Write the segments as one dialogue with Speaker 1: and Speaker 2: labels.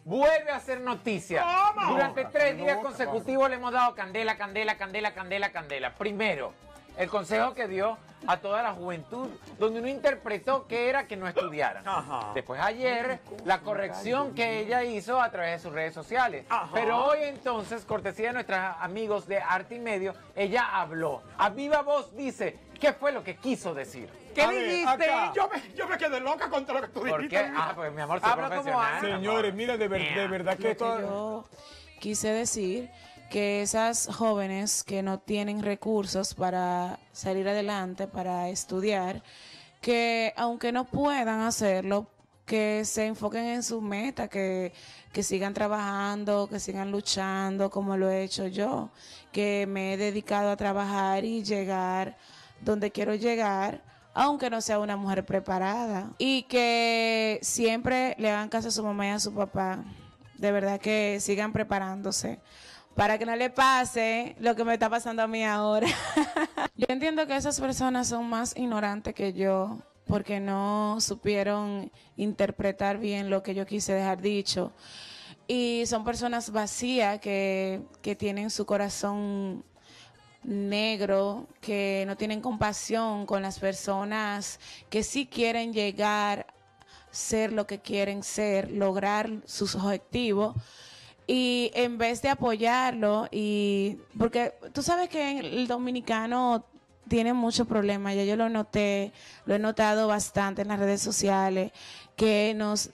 Speaker 1: vuelve a hacer noticia.
Speaker 2: ¿Cómo?
Speaker 1: Durante 3 días consecutivos le hemos dado candela, candela, candela, candela, candela. Primero, el consejo que dio a toda la juventud, donde uno interpretó que era que no estudiaran.
Speaker 2: Ajá.
Speaker 1: Después ayer, la corrección que ella hizo a través de sus redes sociales.
Speaker 2: Ajá.
Speaker 1: Pero hoy entonces, cortesía de nuestros amigos de Arte y Medio, ella habló. A viva voz dice, ¿qué fue lo que quiso decir? ¿Qué
Speaker 2: A ver,
Speaker 1: dijiste?
Speaker 2: acá. Yo me quedé loca con todo lo que tú
Speaker 1: ¿Por
Speaker 2: dijiste.
Speaker 1: qué? Ah, pues mi amor, soy
Speaker 3: Habla como
Speaker 1: profesional.
Speaker 3: Ana.
Speaker 4: Señores, mira, de verdad que
Speaker 5: Lo
Speaker 4: esto...
Speaker 5: que yo quise decir que esas jóvenes que no tienen recursos para salir adelante, para estudiar, que aunque no puedan hacerlo, que se enfoquen en su meta, que sigan trabajando, que sigan luchando como lo he hecho yo, que me he dedicado a trabajar y llegar donde quiero llegar, aunque no sea una mujer preparada, y que siempre le hagan caso a su mamá y a su papá. De verdad que sigan preparándose para que no le pase lo que me está pasando a mí ahora. Yo entiendo que esas personas son más ignorantes que yo, porque no supieron interpretar bien lo que yo quise dejar dicho. Y son personas vacías que tienen su corazón negro, que no tienen compasión con las personas que sí quieren llegar a ser lo que quieren ser, lograr sus objetivos. Y en vez de apoyarlo, y porque tú sabes que el dominicano tiene muchos problemas, ya yo lo noté, lo he notado bastante en las redes sociales, que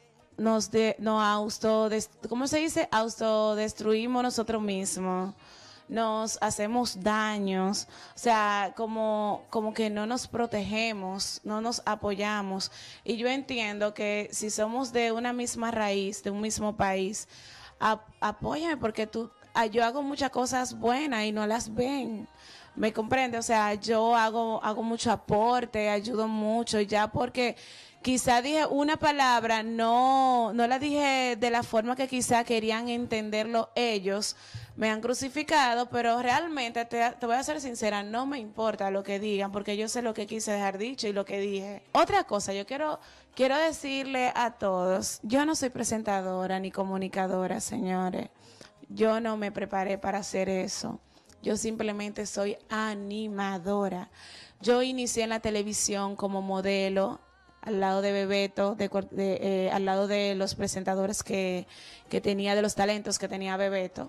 Speaker 5: ¿cómo se dice? Autodestruimos nosotros mismos, nos hacemos daños, o sea, como que no nos protegemos, no nos apoyamos. Y yo entiendo que si somos de una misma raíz, de un mismo país, apóyame, porque yo hago muchas cosas buenas y no las ven. ¿Me comprende? O sea, yo hago mucho aporte, ayudo mucho, ya porque quizá dije una palabra, no la dije de la forma que quizá querían entenderlo ellos, me han crucificado, pero realmente te voy a ser sincera, no me importa lo que digan, porque yo sé lo que quise dejar dicho y lo que dije. Otra cosa, yo quiero decirle a todos, yo no soy presentadora ni comunicadora, señores. Yo no me preparé para hacer eso. Yo simplemente soy animadora. Yo inicié en la televisión como modelo, al lado de Bebeto, al lado de los presentadores que tenía, de los talentos que tenía Bebeto.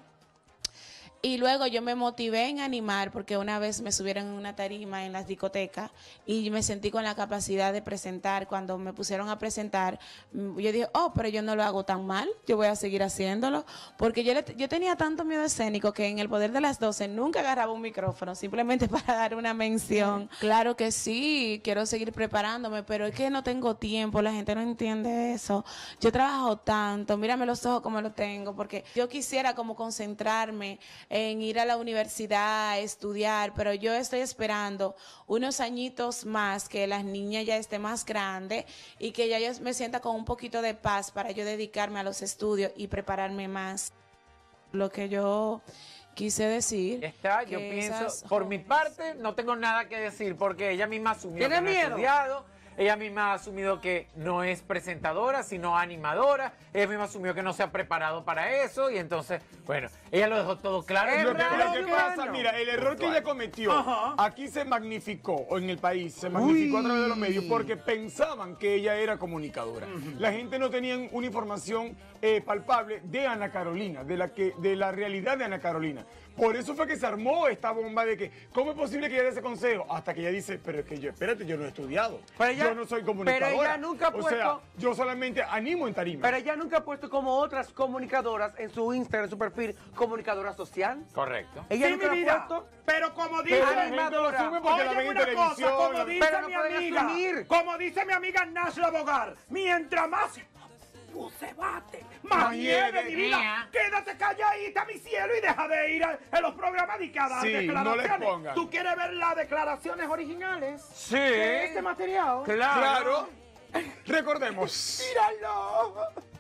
Speaker 5: Y luego yo me motivé en animar porque una vez me subieron en una tarima en las discotecas y me sentí con la capacidad de presentar. Cuando me pusieron a presentar, yo dije, pero yo no lo hago tan mal, yo voy a seguir haciéndolo. Porque yo tenía tanto miedo escénico que en El Poder de las 12 nunca agarraba un micrófono, simplemente para dar una mención. Claro que sí, quiero seguir preparándome, pero es que no tengo tiempo, la gente no entiende eso. Yo trabajo tanto, mírame los ojos como los tengo, porque yo quisiera como concentrarme en ir a la universidad a estudiar, pero yo estoy esperando unos añitos más que las niñas ya estén más grandes y que ya yo me sienta con un poquito de paz para yo dedicarme a los estudios y prepararme más. Lo que yo quise decir.
Speaker 1: Yo pienso, por mi parte, no tengo nada que decir porque ella misma asumió
Speaker 3: ¿Tiene
Speaker 1: que no ha
Speaker 3: miedo?
Speaker 1: estudiado. Ella misma ha asumido que no es presentadora, sino animadora. Ella misma asumió que no se ha preparado para eso. Y entonces, bueno, ella lo dejó todo claro.
Speaker 4: Lo que pasa, mira, el error que ella cometió, aquí se magnificó, o en el país, se magnificó a través de los medios, porque pensaban que ella era comunicadora. La gente no tenía una información palpable de Ana Carolina, de la realidad de Ana Carolina. Por eso fue que se armó esta bomba de que, ¿cómo es posible que ella dé ese consejo? Hasta que ella dice, pero es que espérate, yo no he estudiado. Yo no soy comunicadora.
Speaker 3: Pero ella nunca ha puesto...
Speaker 4: O sea, yo solamente animo en tarima.
Speaker 3: Pero ella nunca ha puesto como otras comunicadoras en su Instagram, en su perfil, comunicadora social.
Speaker 1: Correcto.
Speaker 3: Ella
Speaker 2: Sí,
Speaker 3: nunca
Speaker 2: mi
Speaker 3: lo ha
Speaker 2: vida.
Speaker 3: puesto.
Speaker 2: Pero como dice,
Speaker 4: la gente lo asume porque la ven en
Speaker 2: una cosa,
Speaker 4: televisión.
Speaker 2: como dice
Speaker 3: Pero no
Speaker 2: mi
Speaker 3: pueden
Speaker 2: amiga,
Speaker 3: asumir.
Speaker 2: como dice mi amiga Nasla Bogar, mientras más tú se bate, más nieve, mi vida. Quédate calladita, mi cielo, y deja de ir a los programas y a dar
Speaker 4: Sí,
Speaker 2: declaraciones.
Speaker 4: no les pongan.
Speaker 2: ¿Tú quieres ver las declaraciones originales
Speaker 1: Sí.
Speaker 2: de este material?
Speaker 1: Claro.
Speaker 4: Claro. Recordemos.
Speaker 2: ¡Míralo!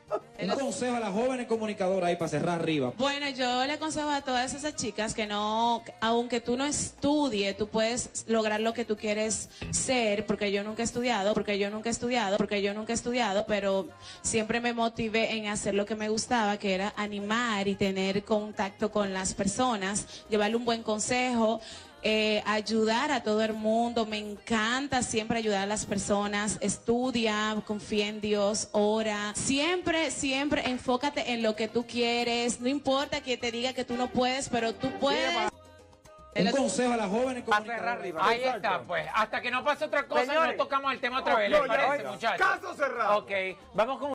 Speaker 6: Un consejo a las jóvenes comunicadoras ahí para cerrar arriba.
Speaker 5: Bueno, yo le aconsejo a todas esas chicas que no, aunque tú no estudies, tú puedes lograr lo que tú quieres ser, porque yo nunca he estudiado, pero siempre me motivé en hacer lo que me gustaba, que era animar y tener contacto con las personas, llevarle un buen consejo. Ayudar a todo el mundo, me encanta siempre ayudar a las personas, estudia, confía en Dios, ora, siempre enfócate en lo que tú quieres, no importa que te diga que tú no puedes, pero tú puedes.
Speaker 6: Un consejo a las jóvenes comunicadoras.
Speaker 1: Ahí está, pues, hasta que no pase otra cosa,
Speaker 3: Señores,
Speaker 1: no tocamos el tema otra vez, ¿les parece, muchachos?
Speaker 2: Caso cerrado.
Speaker 1: Ok, vamos con